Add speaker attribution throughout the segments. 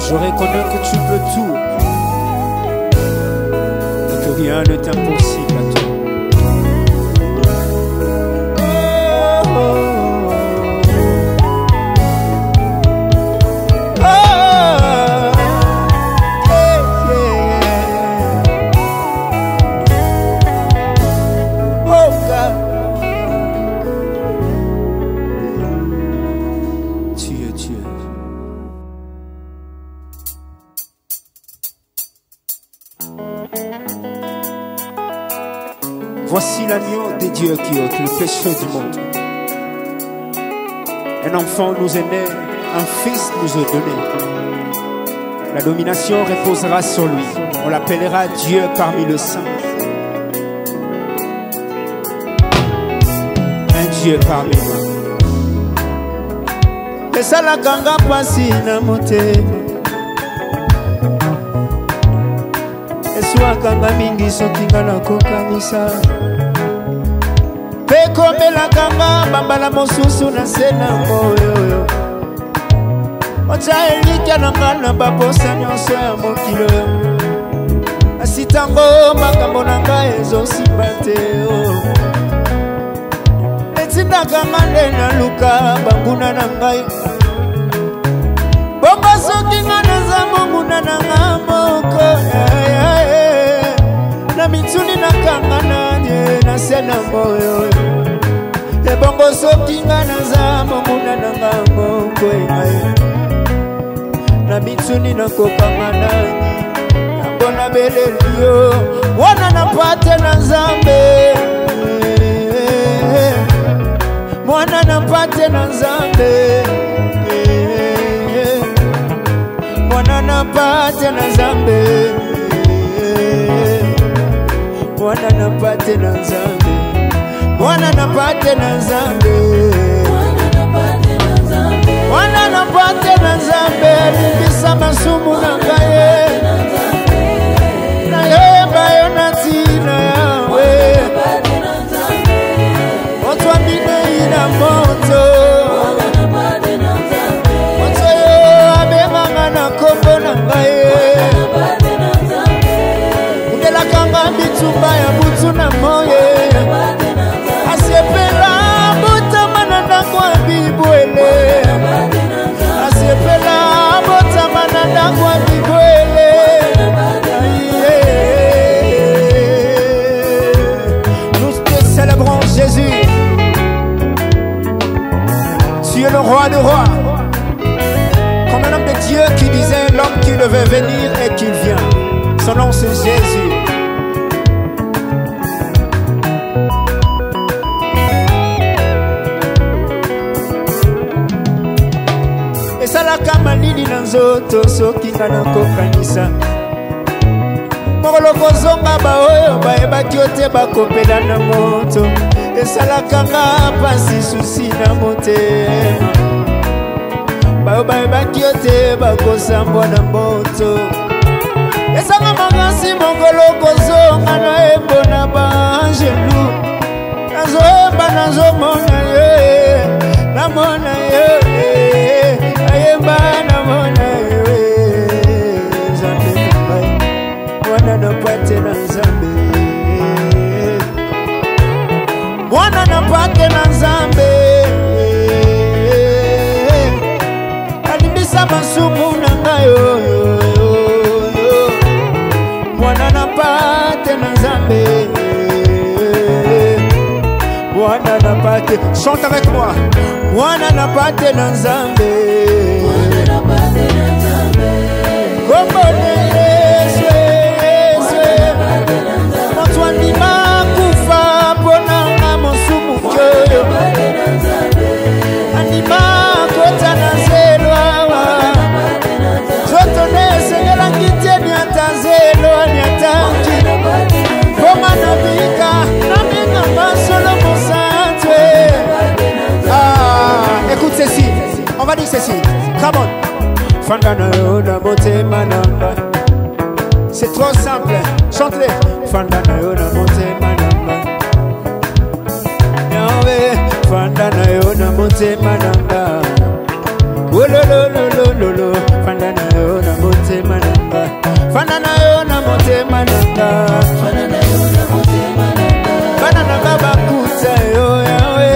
Speaker 1: Je reconnais que tu peux tout et que rien n'est impossible à toi. Voici l'agneau de Dieu qui ôte le péché du monde. Un enfant nous est né, un fils nous est donné. La domination reposera sur lui. On l'appellera Dieu parmi les saints. Un Dieu parmi nous. Et ça la ganga pasi na mote. Eswa ganga mingi sokinga na kokanisa. Pekome la ganga bambala mosusu na sena moyo. Ocha elikia na ngana baposa nyonso ya mokilo. Asitango makambo na ngai ezosimba te. Etinda ngane na luka banguna na ngai. Bongo soki ngana za monguna na ngamoko. Na mitsuni na kangana nye na sena moyo. Bongo soki ngana za monguna na ngamoko. Na mitsuni na kokangana Nangona belelio Wana na pate na zambe Mwana na pate na zambe Mwana na pate na zambe Mwana na pate na zambe Mwana na pate na zambe Wana na pate na zambe Limbisa masumu na ngaye Na yeba yonati na yawe Moto amine ina moto Moto yo abemanga na kombo na ngaye Undela kanga mitumba ya butu na moye Asiepela buta mananda kwa bibwele Asiepela buta mananda kwa bibwele Nous te célébrons Jésus. Tu es le roi des rois. Comme un homme de Dieu qui disait l'homme qui devait venir et qui vient. Son nom c'est Jésus. Kama nini na nzoto soki ngana kokanisa Mokolo kozonga baoyo baebaki ote bakopela na moto Esalaka nga pasi susi na motema Bayo baebaki ote bakosambwa na moto Esanga makasi mokolo kozonga na embo na baangelu Nazoemba nazomona ye Namona ye Ayemba namona ye Zambe mbai Mwana na pate na zambe Mwana na pate na zambe Alimbisa masumu na ngayo Mwana na pate na zambe Mwana na pate Chante avec moi Mwana na pate na zambe Mwana na pate na zambe Kombone Yesu Moto andima kufa Pona nga mosumu kyo Andima kota na zelo Zoto nese Yela ngite nyata zelo Nyatanki Koma nabika Nabika masolo mosantwe Écoute ceci, on va dire ceci. Come on. Fandana yona mote manamba. C'est trop simple. Chante-les. Fandana yona mote manamba. Yahweh. Fandana yona mote manamba. Oh lo lo lo lo lo lo. Fandana yona motema nanga bana nanga bakuta yo yawe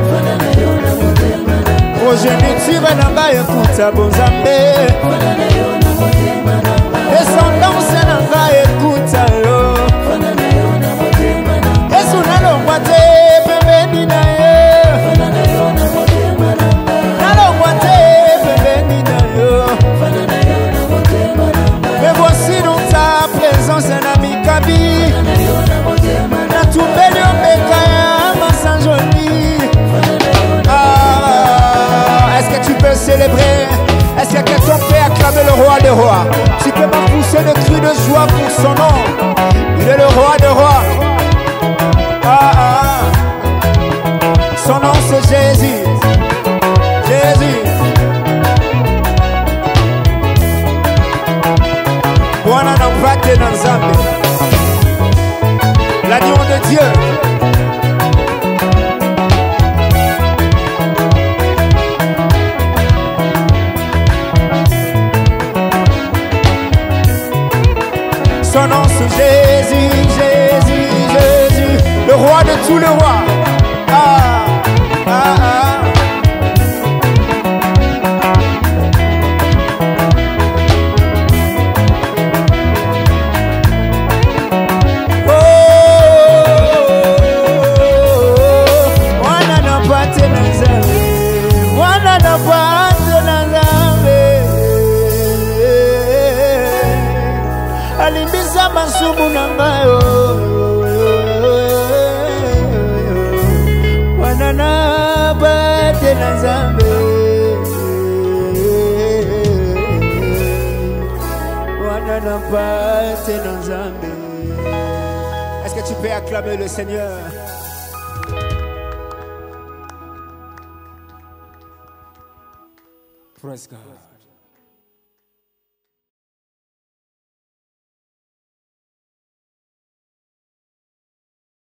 Speaker 1: progéniture nanga ekuta bonzambe descendance nanga ekuta yo Yesu nalongwa te pembeni na ye nalongwa te pembeni na yo me voici dans ta présence na mikabi natumbeli omeka ya masanjoni. Est-ce que tu peux célébrer? Est-ce que quelqu'un peut acclamer le roi des rois? Tu peux m'en pousser de cris de joie pour son nom. Il est le roi des rois. Son nom c'est Jésus. Jésus. Bwana nampate na Nzambe. L'agneau de Dieu. Son nom c'est Jésus, Jésus, Jésus, le roi de tous les rois. Alimbisa masumu nangayo wanana bate na Nzambe wanana bate na Nzambe. Est-ce que tu peux acclamer le Seigneur? Praise God.